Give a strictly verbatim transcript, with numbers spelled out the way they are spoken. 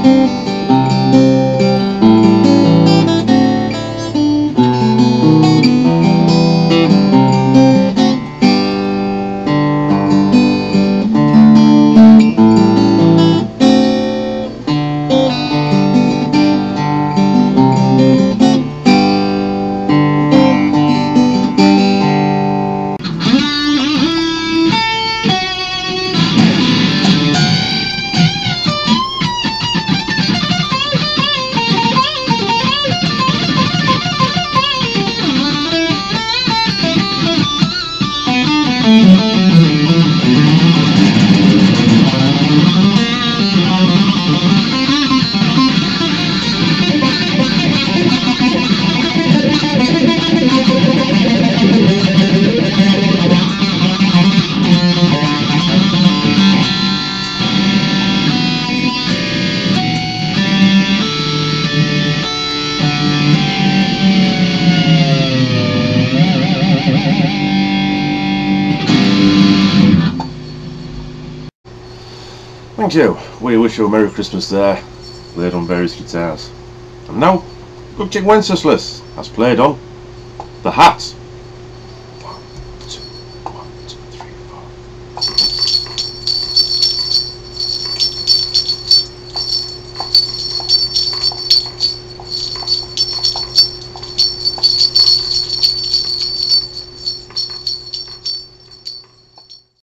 Thank you. We wish you a Merry Christmas there, played on various guitars. And now, go check Wenceslas has played on The Hat.